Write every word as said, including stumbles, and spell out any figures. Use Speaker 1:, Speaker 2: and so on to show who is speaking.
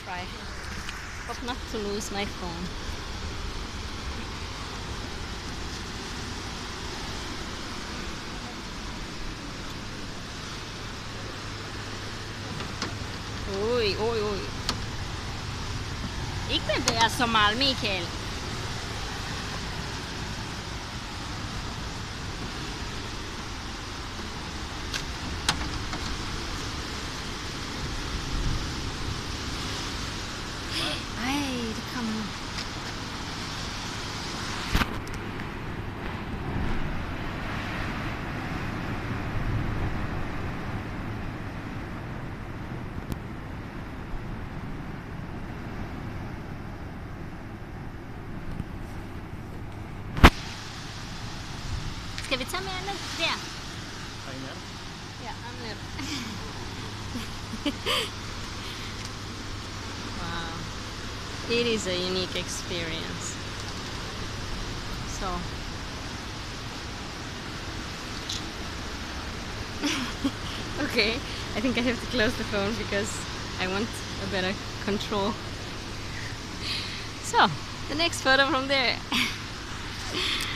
Speaker 1: try. Hope not to lose my phone. Oj, oj, oj. Ikke bevæge så meget, Michael. Ej, det kommer. Skal vi tage mere ned? Der. Ja, I'm ned. Wow. It is a unique experience. So. Okay, I think I have to close the phone because I want a better control. So, the next photo from there.